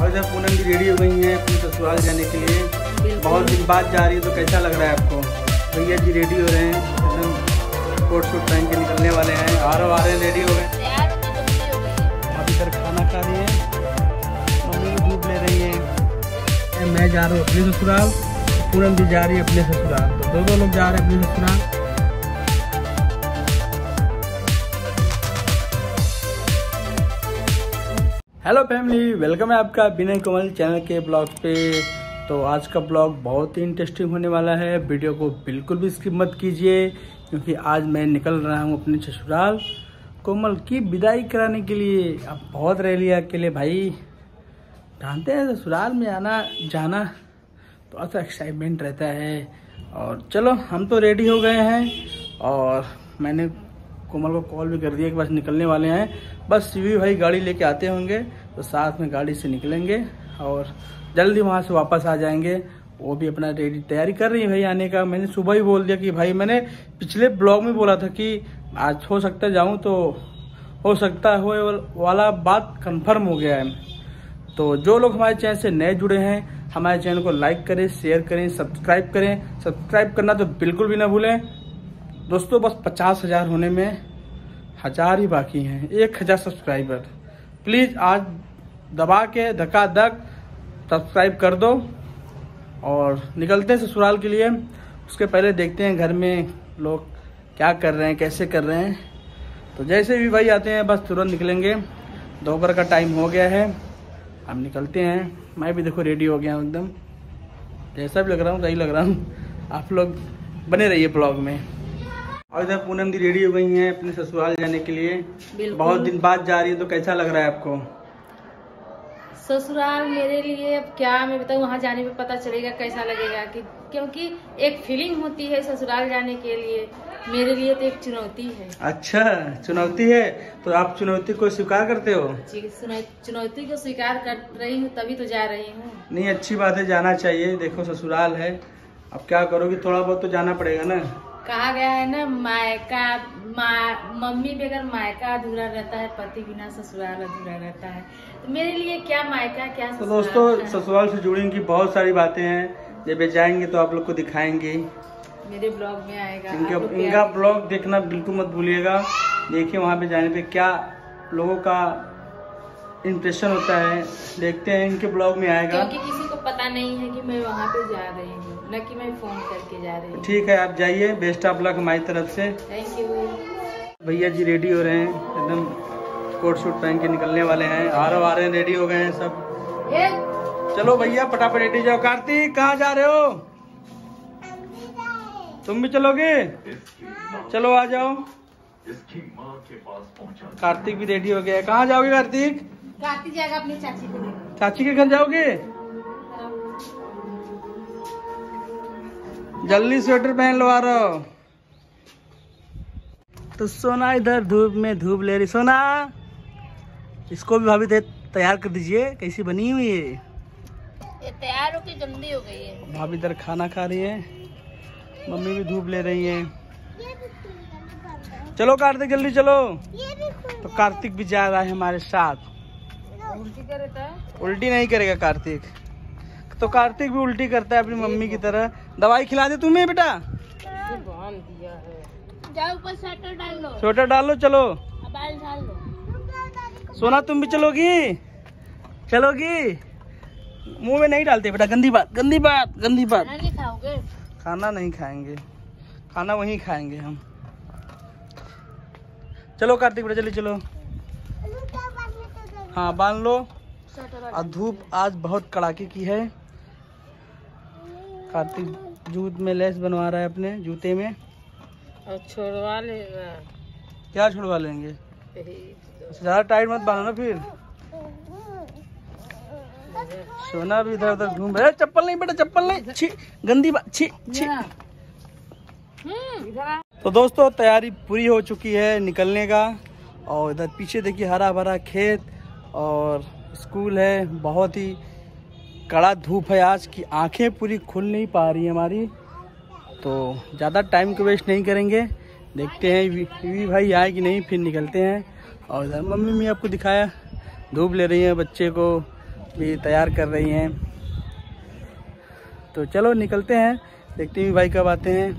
और इधर पूनम भी रेडी हो गई हैं अपने ससुराल जाने के लिए। बहुत दिन बाद जा रही है तो कैसा लग रहा है आपको? भैया जी रेडी हो रहे हैं, एकदम कोट सूट पहन के निकलने वाले हैं। आरव आ रहे हैं, रेडी हो गए। अब इधर खाना खा रही है, मम्मी भी धूप ले रही है। मैं जा रहा हूँ अपने ससुराल, पूनम भी जा रही है अपने ससुराल, तो दो लोग जा रहे हैं अपने ससुराल। हेलो फैमिली, वेलकम है आपका विनय कोमल चैनल के ब्लॉग पे। तो आज का ब्लॉग बहुत ही इंटरेस्टिंग होने वाला है, वीडियो को बिल्कुल भी स्किप मत कीजिए, क्योंकि आज मैं निकल रहा हूँ अपने ससुराल कोमल की विदाई कराने के लिए। अब बहुत रह लिया अकेले भाई, जानते हैं ससुराल में आना जाना तो अच्छा एक्साइटमेंट रहता है। और चलो हम तो रेडी हो गए हैं और मैंने कोमल को कॉल भी कर दिया कि बस निकलने वाले हैं। बस शिवी भाई गाड़ी लेके आते होंगे तो साथ में गाड़ी से निकलेंगे और जल्दी वहाँ से वापस आ जाएंगे। वो भी अपना रेडी तैयारी कर रही है भाई आने का। मैंने सुबह ही बोल दिया कि भाई, मैंने पिछले ब्लॉग में बोला था कि आज हो सकता है जाऊँ, तो हो सकता है वाला बात कंफर्म हो गया है। तो जो लोग हमारे चैनल से नए जुड़े हैं, हमारे चैनल को लाइक करें, शेयर करें, सब्सक्राइब करें। सब्सक्राइब करना तो बिल्कुल भी ना भूलें दोस्तों। बस 50,000 होने में 1000 ही बाकी हैं, 1000 सब्सक्राइबर। प्लीज़ आज दबा के धक्का-धक सब्सक्राइब कर दो और निकलते हैं ससुराल के लिए। उसके पहले देखते हैं घर में लोग क्या कर रहे हैं, कैसे कर रहे हैं। तो जैसे भी भाई आते हैं बस तुरंत निकलेंगे। दोपहर का टाइम हो गया है, हम निकलते हैं। मैं भी देखो रेडी हो गया हूँ एकदम, जैसा भी लग रहा हूँ सही लग रहा हूँ। आप लोग बने रहिए ब्लॉग में। और इधर पूनम भी रेडी हो गई हैं अपने ससुराल जाने के लिए। बहुत दिन बाद जा रही है तो कैसा लग रहा है आपको? ससुराल मेरे लिए अब क्या मैं बताऊँ, वहाँ जाने पे पता चलेगा कैसा लगेगा कि, क्योंकि एक फीलिंग होती है ससुराल जाने के लिए। मेरे लिए तो एक चुनौती है। अच्छा, चुनौती है तो आप चुनौती को स्वीकार करते हो? जी, चुनौती को स्वीकार कर रही हूँ, तभी तो जा रही हूँ। नहीं, अच्छी बात है, जाना चाहिए। देखो ससुराल है, अब क्या करोगी, थोड़ा बहुत तो जाना पड़ेगा ना। कहा गया है ना, मायका मम्मी बगैर मायका अधूरा रहता है, पति बिना ससुराल अधूरा रहता है। तो मेरे लिए क्या मायका क्या ससुराल। तो दोस्तों ससुराल से जुड़ी की बहुत सारी बातें हैं, जब जाएंगे तो आप लोग को दिखाएंगे, मेरे ब्लॉग में आएगा। इनका ब्लॉग देखना बिल्कुल मत भूलिएगा। देखिए वहाँ पे जाने पे क्या लोगों का इम्प्रेशन होता है, देखते हैं, इनके ब्लॉग में आएगा। क्योंकि किसी को पता नहीं है कि मैं वहाँ पे जा रही हूँ, न कि मैं फोन करके जा रही हूँ। ठीक है, आप जाइए, बेस्ट ऑफ लक हमारी तरफ से। Thank you. भैया जी रेडी हो रहे हैं, एकदम कोट सूट पहन के निकलने वाले हैं। आरव आ रहे हैं, रेडी हो गए हैं सब। चलो भैया फटाफट रेडी जाओ। कार्तिक कहाँ जा रहे हो? तुम भी चलोगे? चलो आ जाओ। कार्तिक भी रेडी हो गया। कहाँ जाओगे कार्तिक? कार्तिक जाएगा अपनी चाची के। चाची के घर जाओगे? जल्दी स्वेटर पहन लो आ रहा हो। तो सोना इधर धूप में धूप ले रही। सोना, इसको भी भाभी तैयार कर दीजिए, कैसी बनी हुई है? ये तैयार होके जल्दी हो गई है। भाभी इधर खाना खा रही है, मम्मी भी धूप ले रही है। चलो कार्तिक जल्दी चलो। तो कार्तिक भी जा रहा है हमारे साथ। उल्टी करता है? उल्टी नहीं करेगा कार्तिक, तो कार्तिक भी उल्टी करता है अपनी मम्मी की तरह। दवाई खिला दे तुम्हें बेटा। बांध दिया है। जाओ ऊपर स्वेटर डाल लो। स्वेटर डाल लो, चलो। बाल डाल लो। सोना तुम भी चलोगी? चलोगी? मुंह में नहीं डालते बेटा, गंदी बात, गंदी बात, गंदी बात। खाना नहीं खाओगे? खाना नहीं खाएंगे, खाना वहीं खाएंगे हम। चलो कार्तिक बेटा जल्दी चलो। हाँ बांध लो। और धूप आज बहुत कड़ाके की है। कार्तिक जूत में लेस बनवा रहा है अपने जूते में। और छोड़वा लेगा। क्या छुड़वा लेंगे? ज़्यादा टाइट मत बांधो ना फिर। सोना भी इधर उधर घूम रहा है। चप्पल नहीं बेटा, चप्पल नहीं, छी गंदी बात, छी छी। तो दोस्तों तैयारी पूरी हो चुकी है निकलने का। और इधर पीछे देखिए हरा भरा खेत और स्कूल है। बहुत ही कड़ा धूप है आज की, आंखें पूरी खुल नहीं पा रही है हमारी। तो ज़्यादा टाइम को वेस्ट नहीं करेंगे, देखते हैं वी भाई आए कि नहीं, फिर निकलते हैं। और इधर मम्मी आपको दिखाया धूप ले रही है बच्चे को भी तैयार कर रही हैं। तो चलो निकलते हैं, देखते हैं भाई कब आते हैं।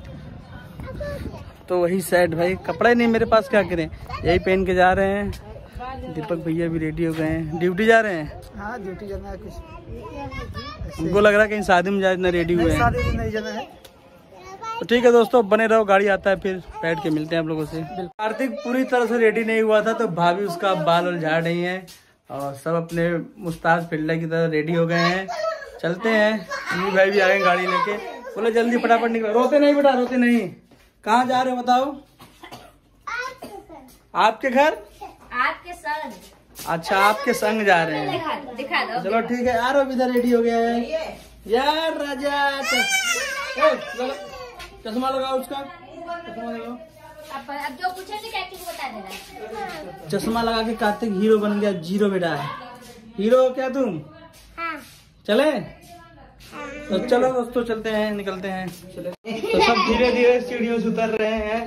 तो वही सेट भाई, कपड़े नहीं मेरे पास, क्या करें, यही पहन के जा रहे हैं। दीपक भैया भी रेडी हो गए हैं, ड्यूटी जा रहे हैं। हाँ ड्यूटी जाना है कुछ। हमको लग रहा है कहीं शादी में जाए, रेडी हुए हैं। शादी में नहीं जाना है। तो ठीक है दोस्तों, बने रहो, गाड़ी आता है फिर बैठ के मिलते हैं आप लोगों से। कार्तिक पूरी तरह से रेडी नहीं हुआ था, तो भाभी उसका बाल और झाड़ रही हैं और सब अपने मुस्ताद फिल्डर की तरह रेडी हो गए हैं। चलते हैं, ये भाई भी आ गए गाड़ी लेके। बोले जल्दी फटाफट निकलो। रोते नहीं बेटा, रोते नहीं। कहाँ जा रहे हो बताओ? आपके घर? आपके संग। अच्छा, आपके संग जा रहे हैं, दिखा दो। चलो ठीक है यार, इधर रेडी हो गया है यार। राजा चश्मा लगाओ, उसका चश्मा लगाओ। अब जो पूछे बता देना। चश्मा लगा के कार्तिक हीरो बन गया। जीरो बेटा है, हीरो हो क्या तुम? हाँ। चले? तो चलो दोस्तों चलते हैं, निकलते हैं। तो सब धीरे धीरे सीढ़ियों से उतर रहे हैं।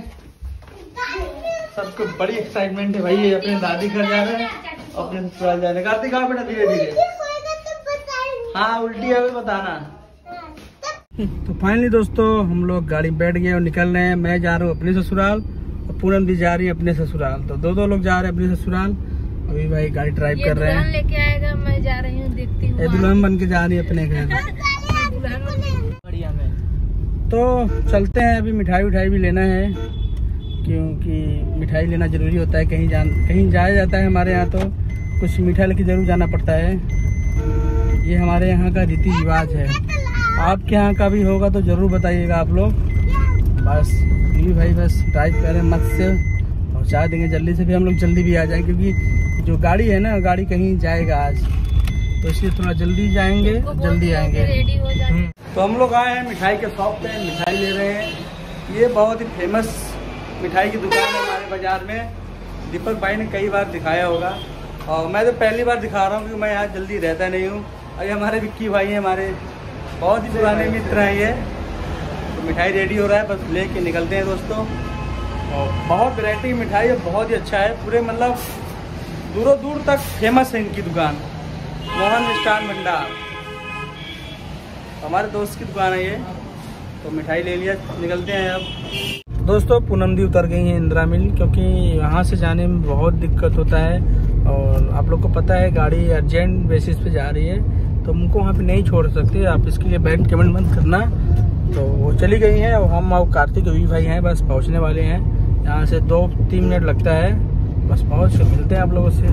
सबको बड़ी एक्साइटमेंट है भाई, अपने दादी घर जा रहे हैं, अपने ससुराल जा रहे हैं। कार्तिक आओ बेटा धीरे धीरे। हाँ उल्टी है बताना। तो फाइनली दोस्तों हम लोग गाड़ी बैठ गए और निकल रहे हैं। मैं जा रहा हूँ अपने ससुराल और पूनम भी जा रही है अपने ससुराल। तो दो लोग जा रहे हैं अपने ससुराल। अभी भाई गाड़ी ड्राइव कर रहे हैं। लेके आएगा, मैं जा रही हूँ, देखती हूँ। दुल्हन बन के जा रही है अपने घर। बढ़िया में तो चलते हैं। अभी मिठाई भी लेना है, क्योंकि मिठाई लेना जरूरी होता है। कहीं जाया जाता है हमारे यहाँ, तो कुछ मिठाई लेके जरूर जाना पड़ता है। ये हमारे यहाँ का रीति रिवाज है। आपके यहाँ का भी होगा तो जरूर बताइएगा आप लोग। बस ये भाई बस ड्राइव करें, मत से पहुँचा देंगे जल्दी से, भी हम लोग जल्दी भी आ जाएंगे, क्योंकि जो गाड़ी है ना, गाड़ी कहीं जाएगा आज, तो इसलिए थोड़ा जल्दी जाएंगे, जल्दी आएंगे। तो हम लोग आए हैं मिठाई के शॉप पे, मिठाई ले रहे हैं। ये बहुत ही फेमस मिठाई की दुकान है हमारे बाजार में। दीपक भाई ने कई बार दिखाया होगा और मैं तो पहली बार दिखा रहा हूँ, क्योंकि मैं यहाँ जल्दी रहता नहीं हूँ। और ये हमारे विक्की भाई हैं, हमारे बहुत ही पुराने मित्र हैं ये। तो मिठाई रेडी हो रहा है, बस लेके निकलते हैं दोस्तों। और बहुत वैरायटी की मिठाई है, बहुत ही अच्छा है। पूरे मतलब दूरों दूर तक फेमस है इनकी दुकान, मोहन मिष्ठान भंडार। हमारे दोस्त की दुकान है ये। तो मिठाई ले लिया, निकलते हैं अब। दोस्तों पूनम दी उतर गई हैं इंदिरा मिल, क्योंकि यहाँ से जाने में बहुत दिक्कत होता है। और आप लोग को पता है गाड़ी अर्जेंट बेसिस पे जा रही है, तो उनको वहाँ पे नहीं छोड़ सकते। आप इसके लिए बैंक पेमेंट मत करना। तो वो चली गई हैं और हम और कार्तिक वी भाई हैं, बस पहुँचने वाले हैं। यहाँ से 2-3 मिनट लगता है, बस पहुँच के मिलते हैं आप लोगों से।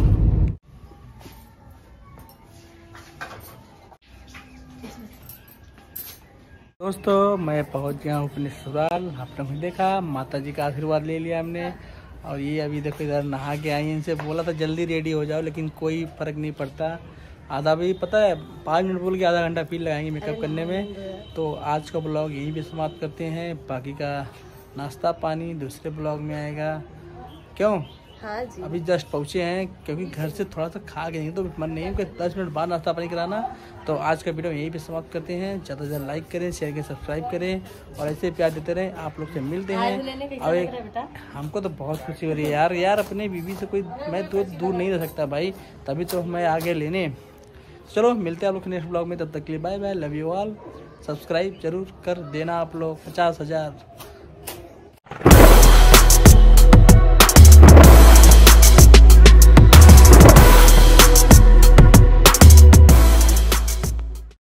दोस्तों मैं पहुँच गया हूँ अपने ससुराल। आपने भी देखा, माता जी का आशीर्वाद ले लिया हमने। और ये अभी देखो इधर नहा के आई। इनसे बोला था जल्दी रेडी हो जाओ, लेकिन कोई फ़र्क नहीं पड़ता। आधा भी पता है, 5 मिनट बोल के आधा घंटा फिर लगाएंगे मेकअप करने में। तो आज का ब्लॉग यहीं पे समाप्त करते हैं। बाकी का नाश्ता पानी दूसरे ब्लॉग में आएगा। क्यों? हाँ जी। अभी जस्ट पहुँचे हैं, क्योंकि घर से थोड़ा सा खा गए हैं, तो मन नहीं है कि 10 मिनट बाद नाश्ता पानी कराना। तो आज का वीडियो यहीं पे समाप्त करते हैं। ज़्यादा से ज़्यादा लाइक करें, शेयर करें, सब्सक्राइब करें और ऐसे प्यार देते रहें। आप लोग से मिलते हैं। और हमको तो बहुत खुशी हो रही है यार अपने बीवी से कोई मैं तो दूर नहीं रह सकता भाई, तभी तो मैं आगे लेने। चलो मिलते हैं आप लोग नेक्स्ट ब्लॉग में, तब तक के लिए bye bye, love you all. Subscribe जरूर कर देना आप लोग। 50,000